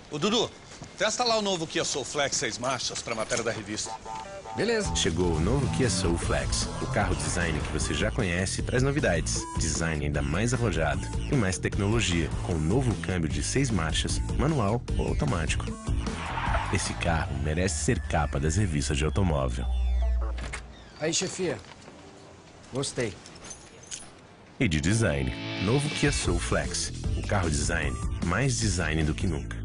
Ô, Dudu, testa lá o novo Kia Soul Flex 6 marchas pra matéria da revista. Beleza. Chegou o novo Kia Soul Flex. O carro design que você já conhece traz novidades. Design ainda mais arrojado e mais tecnologia, com um novo câmbio de 6 marchas, manual ou automático. Esse carro merece ser capa das revistas de automóvel. Aí, chefia. Gostei. E de design, novo Kia Soul Flex. O carro design, mais design do que nunca.